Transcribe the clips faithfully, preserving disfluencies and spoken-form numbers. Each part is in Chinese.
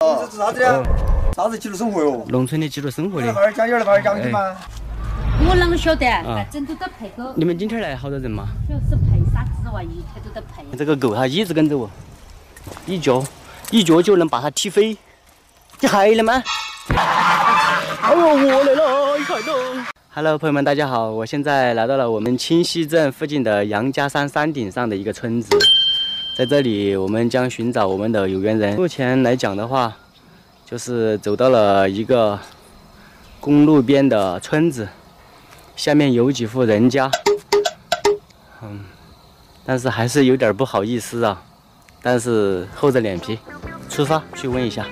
这是啥子呀？啥子记录生活哟？ 农村的记录生活的。 那讲有那块讲的吗？ 我啷个晓得？啊，整都得陪狗。 你们今天来好多人嘛？ 就是陪啥子哇？一天都得陪。 这个狗它一直跟着我，一脚一脚就能把它踢飞。你害了吗？哎呦，我来了，你看到 ？Hello， 朋友们，大家好，我现在来到了我们清溪镇附近的杨家山山顶上的一个村子，在这里我们将寻找我们的有缘人。目前来讲的话，就是走到了一个公路边的村子，下面有几户人家，嗯，但是还是有点不好意思啊，但是厚着脸皮出发去问一下。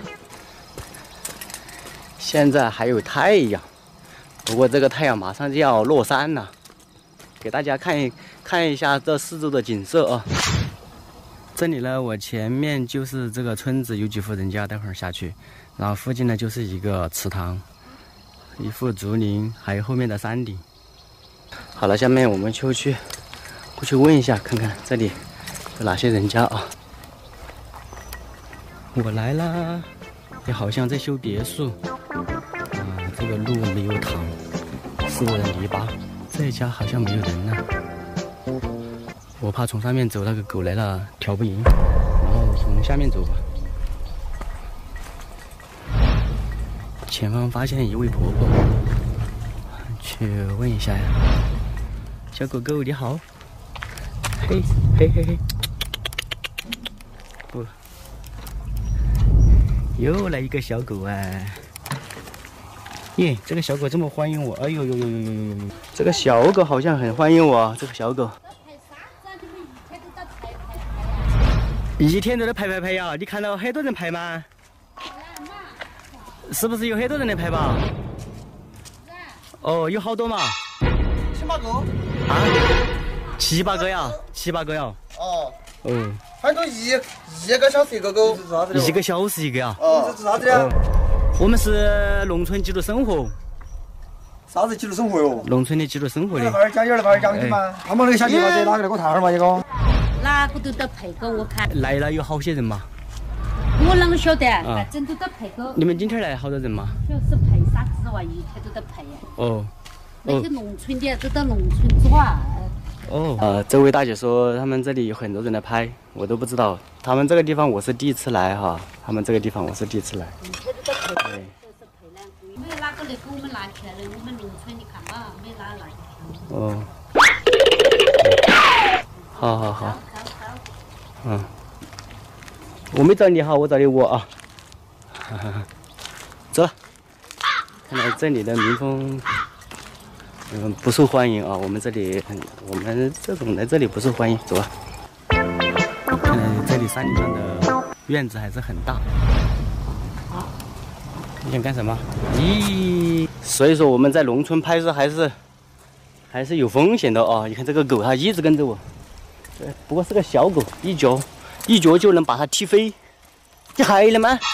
现在还有太阳。不过这个太阳马上就要落山了，给大家看一看一下这四周的景色啊。这里呢，我前面就是这个村子有几户人家，待会儿下去，然后附近呢就是一个池塘，一幅竹林，还有后面的山顶。好了，下面我们就去过去问一下，看看这里有哪些人家啊。我来啦，也好像在修别墅。这个路没有躺，是我的泥巴。这一家好像没有人呢，我怕从上面走，那个狗来了挑不赢，然后从下面走吧。前方发现一位婆婆，去问一下呀。小狗狗你好，嘿嘿嘿嘿，不，又来一个小狗啊！耶，这个小狗这么欢迎我！哎呦呦呦呦呦呦呦！这个小狗好像很欢迎我，这个小狗。一天都在拍拍拍呀！你看到很多人拍吗？是不是有很多人来拍吧？哦，有好多嘛？ 七八个。 啊？七八个呀？七八个呀？ 哦。 哦。 反正一一个小时一个狗。 一个小时一个呀？ 哦。这是啥子呀？ 我们是农村记录生活。 啥子记录生活哟？ 农村的记录生活的。 那块讲有那块讲的吗？他们那个小地方子哪个来给我看下嘛？一个。 哪个都得陪狗，我看。 来了有好些人嘛？ 我啷个晓得？啊，整都得陪狗。 你们今天来好多人嘛？ 就是陪啥子哇？一天都得陪。 哦。 那些农村的都到农村转。 哦。呃，这位大姐说他们这里有很多人来拍，我都不知道。他们这个地方我是第一次来哈，他们这个地方我是第一次来。 对。没有哪个来给我们拿起来的，我们农村你看嘛，没有哪拿起来。 哦。好好好。嗯。我没找你哈，我找的我啊。走了。看来这里的民风，嗯，不受欢迎啊。我们这里，我们这种来这里不受欢迎。走吧。看来这里山顶上的院子还是很大。你想干什么？咦，所以说我们在农村拍摄还是还是有风险的哦。你看这个狗，它一直跟着我，对，不过是个小狗，一脚一脚就能把它踢飞。你害了吗？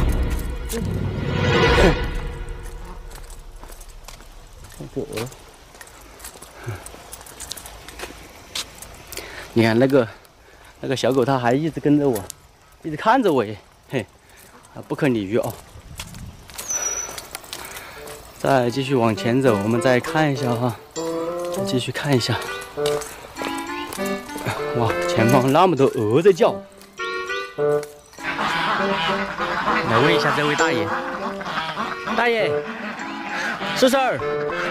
狗，你看那个那个小狗，它还一直跟着我，一直看着我耶，嘿，啊，不可理喻哦。再继续往前走，我们再看一下哈，再继续看一下。哇，前方那么多鹅在叫。来问一下这位大爷，大爷，是事儿？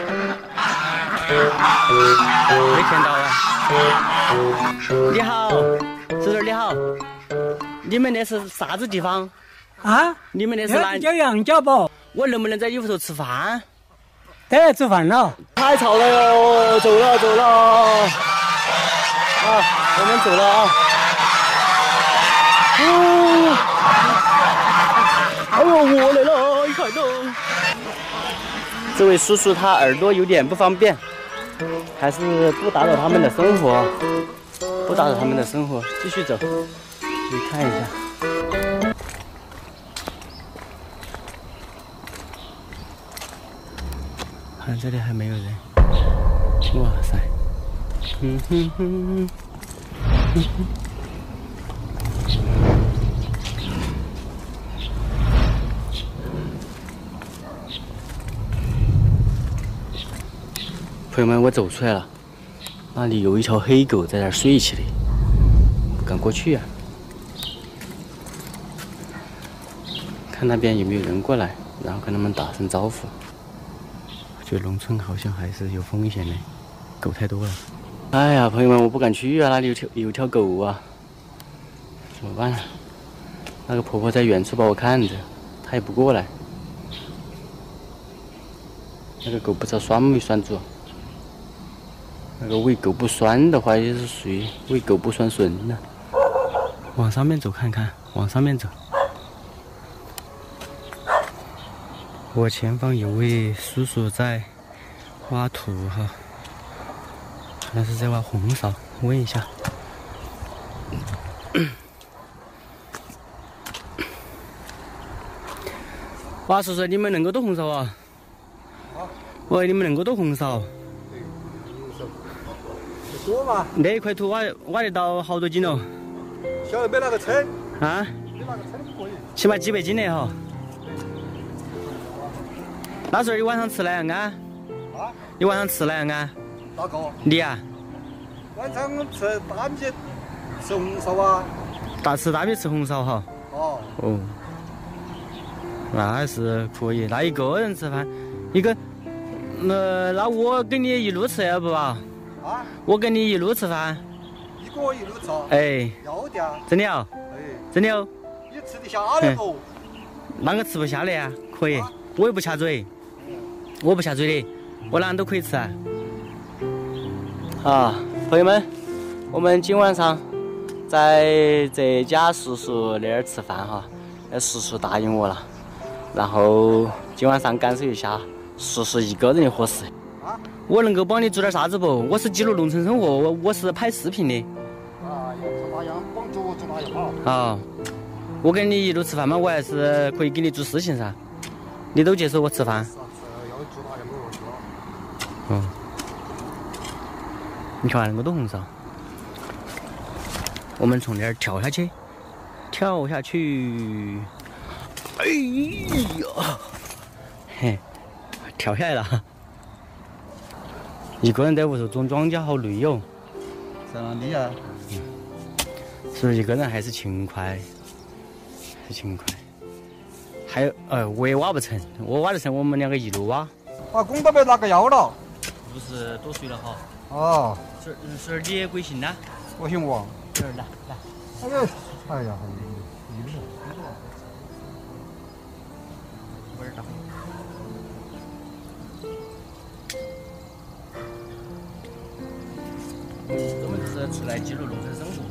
没听到啊？你好，是事儿你好，你们那是啥子地方？ 啊？ 你们那是哪？ 叫杨家堡。 我能不能在里头吃饭？ 对，吃饭了。 太吵了哟！走了走了。啊，我们走了啊。哦。哎呦，我来了，你看到？这位叔叔他耳朵有点不方便，还是不打扰他们的生活，不打扰他们的生活，继续走，去看一下。看这里还没有人，哇塞，嗯哼哼，嗯哼。 朋友们，我走出来了，那里有一条黑狗在那儿睡起的，不敢过去呀、啊。看那边有没有人过来，然后跟他们打声招呼。我觉得农村好像还是有风险的，狗太多了。哎呀，朋友们，我不敢去啊，那里有条有条狗啊，怎么办啊？那个婆婆在远处把我看着，她也不过来。那个狗不知道拴没拴住。那个喂狗不拴的话，也是属于喂狗不拴绳的。往上面走看看，往上面走。我前方有位叔叔在挖土哈，可能是在挖红苕，问一下。哇，叔叔，你们能够剁红苕啊？ 啊？ 喂，你们能够剁红苕？ 多嘛？ 那一块土挖挖得到好多斤哦？ 晓得没那个称？ 啊？ 没那个称可以。 起码几百斤的哈。那时候你晚上吃哪样啊？ 啊？ 你晚上吃哪样啊？ 哪个？ 你啊？ 晚上吃大米吃红苕啊？ 大吃大米吃红苕哈。 哦。 哦。那还是可以，那一个人吃饭，一个，呃，那我跟你一路吃要不吧？ 啊？ 我跟你一路吃饭。 一个一路吃？ 哎。 要的啊。 真的哦？ 哎。 真的哦？ 你吃得下的不？ 那个吃不下的呀，可以，我也不下嘴，我不下嘴的，我哪样都可以吃啊。啊，朋友们，我们今晚上在这家叔叔那儿吃饭哈，那叔叔答应我了，然后今晚上感受一下叔叔一个人的伙食。 啊？ 我能够帮你做点啥子不？我是记录农村生活，我我是拍视频的。 啊，要是那样帮助就那样好。 啊，我跟你一路吃饭嘛，我还是可以给你做事情噻。你都接受我吃饭？ 是啊，是要做那样没问题了。 嗯。你看那个多红苕，我们从那儿跳下去，跳下去，哎呀，嘿，跳下来了。一个人在屋头种庄稼好累哟。 在哪里啊？ 嗯，所以一个人还是勤快，还是勤快。还有，呃，我也挖不成，我挖得成，我们两个一路挖。 把工都被哪个要了？ 不是多水了哈。 哦。 是是，你也贵姓呐？ 我姓王。 这儿来来。 哎呀，哎呀，一路。 味儿大。我们这是出来记录农村生活。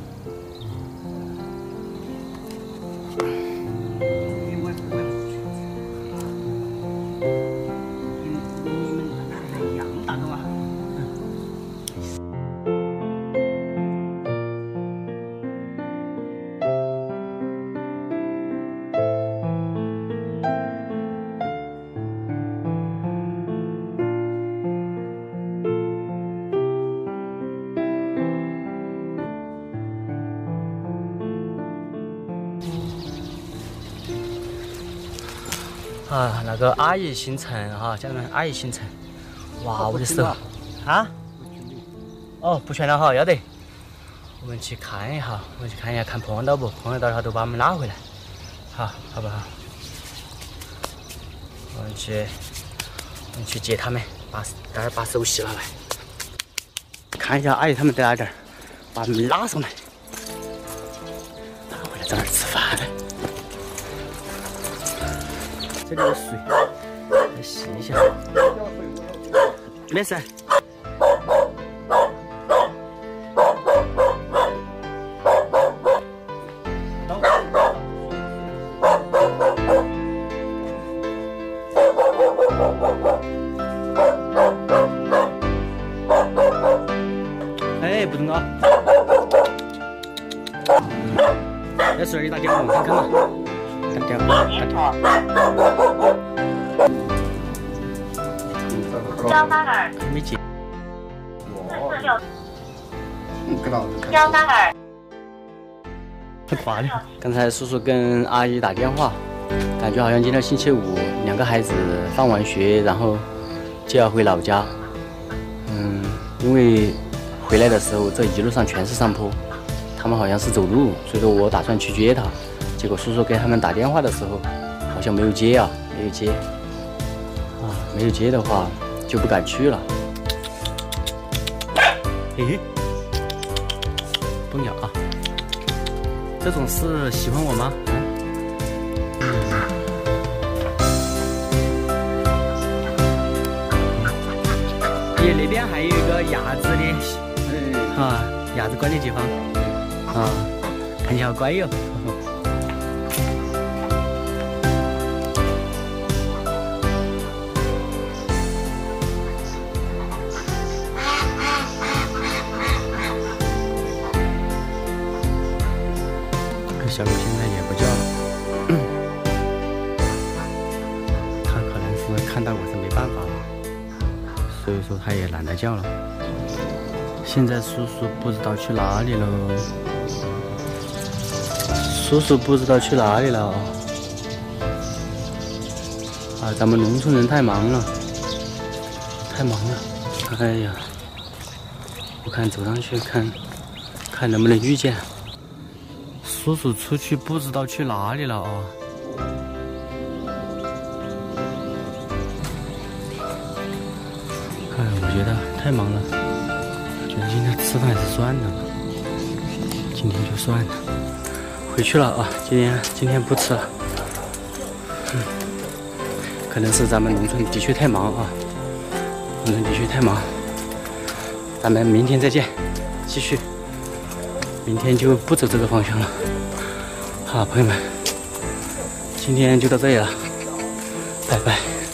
啊，那个阿姨姓陈哈，家人们，阿姨姓陈。哇，我的手啊！哦，不全了哈，要得。我们去看一下，我们去看一下，看碰到不？碰得到的话，都把我们拉回来，好，好不好？我们去，我们去接他们，把待会儿把手洗了来，看一下阿姨他们在哪点，把他们拉上来，拉回来在那儿吃饭。这里有水，来洗一下。没事。哎，不动啊！那水里打电话我看看嘛。打电话，打电话。 幺三二， 没接。 四六， 嗯，给到。 幺三二。 很挂的。刚才叔叔跟阿姨打电话，感觉好像今天星期五，两个孩子放完学，然后就要回老家。 嗯，因为回来的时候这一路上全是上坡，他们好像是走路，所以说我打算去接他。结果叔叔给他们打电话的时候，好像没有接啊，没有接。啊，没有接的话就不敢去了。诶，不鸟啊！这种事喜欢我吗？耶，那边还有一个鸭子的，啊，鸭子关的地方，啊，看起来好乖哟。小狗现在也不叫了，它可能是看到我是没办法了，所以说它也懒得叫了。现在叔叔不知道去哪里了，叔叔不知道去哪里了。啊，咱们农村人太忙了，太忙了。哎呀，我看走上去看，看能不能遇见。叔叔出去不知道去哪里了啊！哎，我觉得太忙了，我觉得今天吃饭还是算了吧，今天就算了，回去了啊！今天今天不吃了，嗯，可能是咱们农村的确太忙啊，农村的确太忙，咱们明天再见，继续，明天就不走这个方向了。好，朋友们，今天就到这里了，拜拜。